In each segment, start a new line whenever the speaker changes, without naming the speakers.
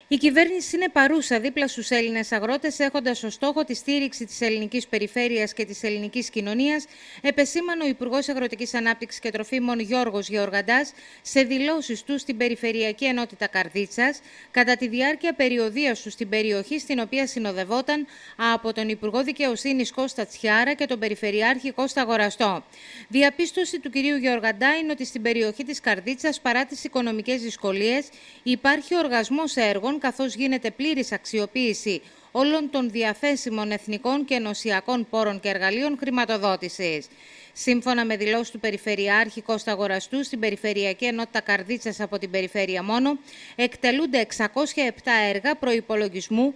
Η κυβέρνηση είναι παρούσα δίπλα στους Έλληνες αγρότες, έχοντας ως στόχο τη στήριξη της ελληνικής περιφέρειας και της ελληνικής κοινωνίας, επεσήμανε ο Υπουργός Αγροτικής Ανάπτυξης και Τροφίμων Γιώργος Γεωργαντάς σε δηλώσεις του στην Περιφερειακή Ενότητα Καρδίτσας, κατά τη διάρκεια περιοδείας του στην περιοχή, στην οποία συνοδευόταν από τον Υπουργό Δικαιοσύνης Κώστα Τσιάρα και τον Περιφερειάρχη Κώστα Αγοραστό. Διαπίστωση του κυρίου Γεωργαντά είναι ότι στην περιοχή της Καρδίτσας, παρά τις οικονομικές δυσκολίες, υπάρχει οργασμός έργων, καθώς γίνεται πλήρης αξιοποίηση όλων των διαθέσιμων εθνικών και ενωσιακών πόρων και εργαλείων χρηματοδότησης. Σύμφωνα με δηλώσεις του Περιφερειάρχη Κώστα Αγοραστού, στην Περιφερειακή Ενότητα Καρδίτσας από την περιφέρεια μόνο, εκτελούνται 607 έργα προϋπολογισμού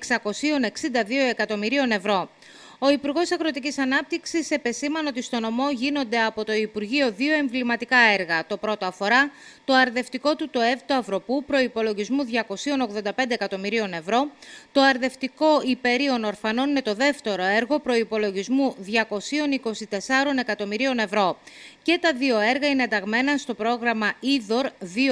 662 εκατομμυρίων ευρώ. Ο Υπουργός Αγροτικής Ανάπτυξης επεσήμανε ότι στο νομό γίνονται από το Υπουργείο δύο εμβληματικά έργα. Το πρώτο αφορά το αρδευτικό του ΤΟΕΒ του Αυροπού προϋπολογισμού 285 εκατομμυρίων ευρώ. Το αρδευτικό υπερίων ορφανών είναι το δεύτερο έργο προϋπολογισμού 224 εκατομμυρίων ευρώ. Και τα δύο έργα είναι ενταγμένα στο πρόγραμμα Είδωρ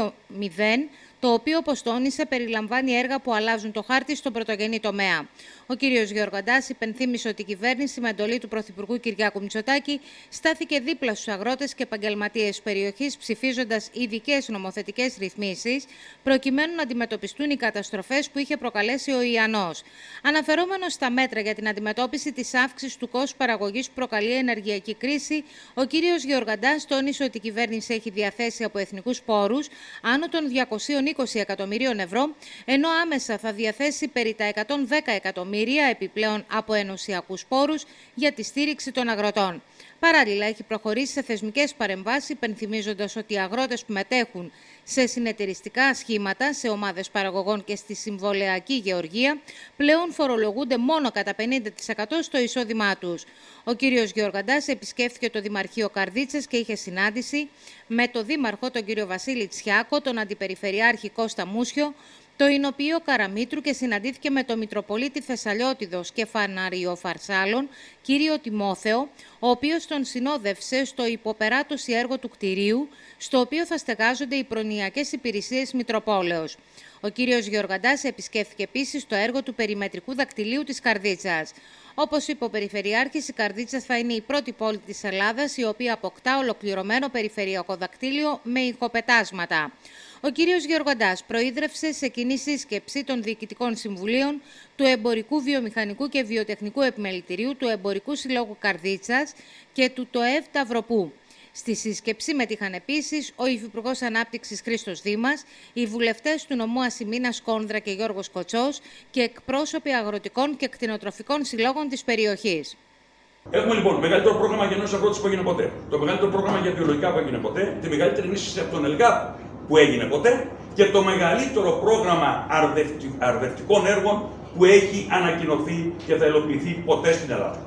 2.0, το οποίο, όπως τόνισε, περιλαμβάνει έργα που αλλάζουν το χάρτη στον πρωτογενή τομέα. Ο κ. Γεωργαντάς υπενθύμησε ότι η κυβέρνηση, με εντολή του Πρωθυπουργού Κυριάκου Μητσοτάκη, στάθηκε δίπλα στους αγρότες και επαγγελματίες της περιοχής, ψηφίζοντας ειδικές νομοθετικές ρυθμίσεις, προκειμένου να αντιμετωπιστούν οι καταστροφές που είχε προκαλέσει ο Ιαννός. Αναφερόμενος στα μέτρα για την αντιμετώπιση της αύξησης του κόστους παραγωγής που προκαλεί η ενεργειακή κρίση, ο κ. Γεωργαντάς τόνισε ότι η κυβέρνηση έχει διαθέσει από εθνικούς πόρους άνω των 220 εκατομμυρίων ευρώ, ενώ άμεσα θα διαθέσει περί τα 110 εκατομμύρια επιπλέον από ενωσιακούς πόρους για τη στήριξη των αγροτών. Παράλληλα, έχει προχωρήσει σε θεσμικές παρεμβάσεις, υπενθυμίζοντας ότι οι αγρότες που μετέχουν σε συνεταιριστικά σχήματα, σε ομάδες παραγωγών και στη συμβολεακή γεωργία, πλέον φορολογούνται μόνο κατά 50% στο εισόδημά τους. Ο κύριος Γεωργαντάς επισκέφθηκε το Δημαρχείο Καρδίτσας και είχε συνάντηση με τον Δήμαρχο, τον κύριο Βασίλη Τσιάκο, τον Αντιπεριφερειάρχη Κώστα Μούσιο, το Ηνοποιείο Καραμήτρου και συναντήθηκε με τον Μητροπολίτη Θεσσαλιώτιδος και Φαναριοφαρσάλων, κύριο Τιμόθεο, ο οποίος τον συνόδευσε στο υποπεράτωση έργο του κτηρίου, στο οποίο θα στεγάζονται οι προνοιακές υπηρεσίες Μητροπόλεως. Ο κύριος Γεωργαντάς επισκέφθηκε επίσης το έργο του περιμετρικού δακτυλίου της Καρδίτσας. Όπως είπε ο Περιφερειάρχης, η Καρδίτσα θα είναι η πρώτη πόλη της Ελλάδας η οποία αποκτά ολοκληρωμένο περιφερειακό δακτύλιο με ηχοπετάσματα. Ο κύριος Γεωργαντάς προείδρευσε σε κοινή σύσκεψη των Διοικητικών Συμβουλίων του Εμπορικού, Βιομηχανικού και Βιοτεχνικού Επιμελητηρίου, του Εμπορικού Συλλόγου Καρδίτσας και του ΤΟΕΒ Αυροπού. Στη σύσκεψη μετήχαν επίσης ο Υφυπουργός Ανάπτυξης Χρήστος Δήμας, οι βουλευτές του νομού Ασημίνας Κόνδρα και Γιώργος Κοτσός και εκπρόσωποι αγροτικών και κτηνοτροφικών συλλόγων της περιοχής.
Έχουμε λοιπόν το μεγαλύτερο πρόγραμμα για νέους αγρότες που έγινε ποτέ, το μεγαλύτερο πρόγραμμα για βιολογικά που έγινε ποτέ, τη μεγαλύτερη ενίσχυση από τον ΕΛΓΑΠ που έγινε ποτέ και το μεγαλύτερο πρόγραμμα αρδευτικών έργων που έχει ανακοινωθεί και θα υλοποιηθεί ποτέ στην Ελλάδα.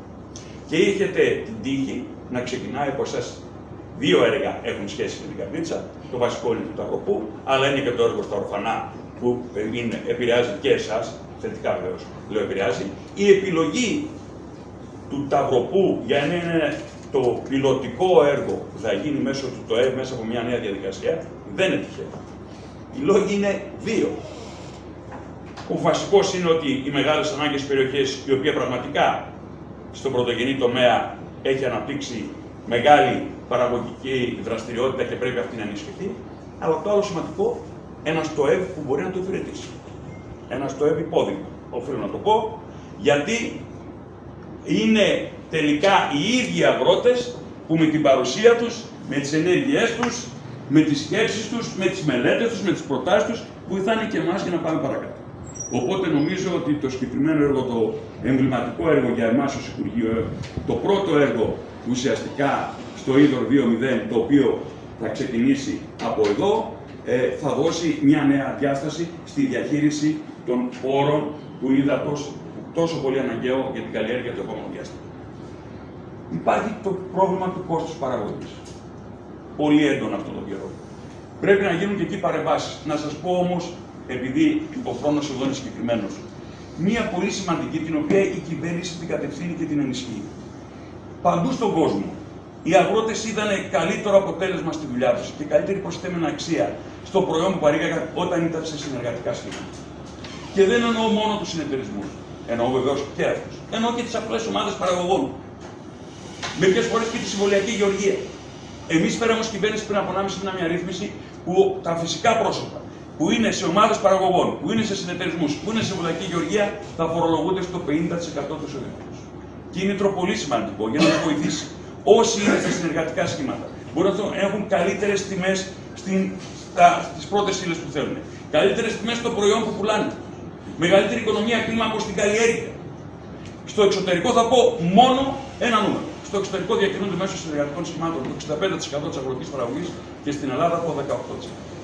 Και έχετε την τύχη να ξεκινάει από εσάς. Δύο έργα έχουν σχέση με την Καρδίτσα. Το βασικό είναι του Αυροπού, αλλά είναι και το έργο στα ορφανά που επηρεάζει και εσάς, θετικά βεβαίως λέω επηρεάζει. Η επιλογή του Αυροπού για να είναι το πιλωτικό έργο που θα γίνει μέσω του ΤΟΕΒ, μέσα από μια νέα διαδικασία, δεν είναι τυχαίο. Οι λόγοι είναι δύο. Ο βασικός είναι ότι οι μεγάλες ανάγκες περιοχές, η οποία πραγματικά στον πρωτογενή τομέα έχει αναπτύξει μεγάλη παραγωγική δραστηριότητα και πρέπει αυτή να ενισχυθεί. Αλλά το άλλο σημαντικό, ένας ΤΟΕΒ που μπορεί να το υπηρετήσει. Ένας ΤΟΕΒ υπόδειγμα, οφείλω να το πω, γιατί είναι τελικά οι ίδιοι αγρότες που με την παρουσία τους, με τις ενέργειές τους, με τις σκέψεις τους, με τις μελέτες τους, με τις προτάσεις τους, βοηθάνε και εμάς για να πάμε παρακάτω. Οπότε νομίζω ότι το συγκεκριμένο έργο, το εμβληματικό έργο για εμάς ως Υπουργείο, το πρώτο έργο ουσιαστικά στο Είδωρ 2.0, το οποίο θα ξεκινήσει από εδώ, θα δώσει μια νέα διάσταση στη διαχείριση των πόρων του ύδατος, τόσο πολύ αναγκαίο για την καλλιέργεια του επόμενου διάστημα. Υπάρχει το πρόβλημα του κόστους παραγωγής. Πολύ έντονο αυτόν τον καιρό. Πρέπει να γίνουν και εκεί παρεμβάσεις. Να σας πω όμως, επειδή ο χρόνος εδώ είναι συγκεκριμένος, μία πολύ σημαντική, την οποία η κυβέρνηση την κατευθύνει και την ενισχύει. Παντού στον κόσμο, οι αγρότες είδαν καλύτερο αποτέλεσμα στη δουλειά τους και καλύτερη προσθέμενη αξία στο προϊόν που παρήγαγαν όταν ήταν σε συνεργατικά σχήματα. Και δεν εννοώ μόνο τους συνεταιρισμούς. Εννοώ βεβαίως και αυτούς. Εννοώ και τις απλές ομάδες παραγωγών. Μερικές φορές και τη συμβολιακή γεωργία. Εμείς φέραμε ως κυβέρνηση πριν από 1,5 μήνα μια ρύθμιση που τα φυσικά πρόσωπα που είναι σε ομάδες παραγωγών, που είναι σε συνεταιρισμούς, που είναι σε συμβολιακή γεωργία, θα φορολογούνται στο 50% του εισοδήματος. Κίνητρο πολύ σημαντικό για να τους βοηθήσει. Όσοι είναι σε συνεργατικά σχήματα μπορούν να έχουν καλύτερες τιμές στις πρώτες ύλες που θέλουν. Καλύτερες τιμές στο προϊόν που πουλάνε. Μεγαλύτερη οικονομία κλίμακος στην καλλιέργεια. Στο εξωτερικό θα πω μόνο ένα νούμερο. Στο εξωτερικό διακινούνται μέσω συνεργατικών σχημάτων το 65% της αγροτικής παραγωγής και στην Ελλάδα το 18%.